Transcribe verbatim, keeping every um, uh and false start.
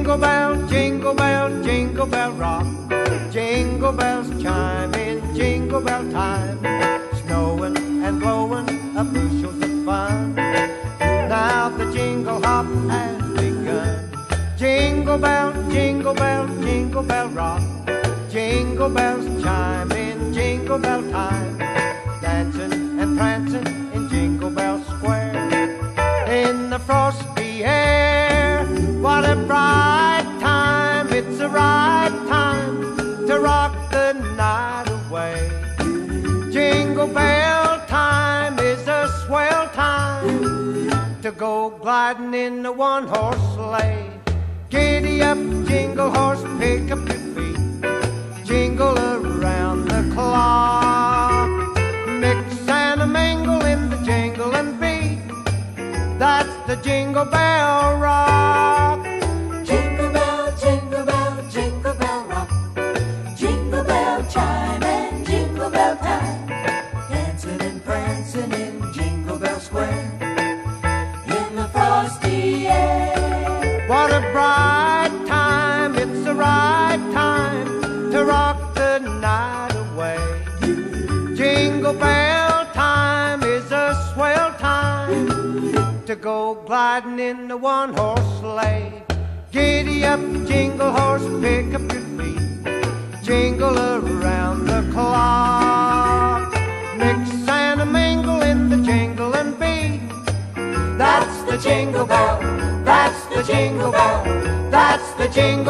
Jingle bell, jingle bell, jingle bell rock. Jingle bells chime in jingle bell time. Snowing and blowing up bushels of fun. Now the jingle hop has begun. Jingle bell, jingle bell, jingle bell rock. Jingle bells chime in jingle bell time. Dancing and prancing in Jingle Bell Square. In the frosty air, what a bright time. It's the right time to rock the night away. Jingle bell time is a swell time to go gliding in the one-horse sleigh. Giddy up, jingle horse, pick up your feet. Jingle around the clock. Mix and a mingle in the jingle and beat. That's the Jingle Bell Rock. Jingle bell, jingle bell, jingle bell rock. Jingle bell chime and jingle bell time. Dancing and prancing in Jingle Bell Square. In the frosty air. What a bright time, it's the right time to rock the night away. Jingle bell time is a swell time to go gliding in the one-horse sleigh. Giddy up, jingle horse, pick up your feet. Jingle around the clock. Mix and a mingle in the jingle and beat. That's the Jingle Bell, that's the Jingle Bell, that's the Jingle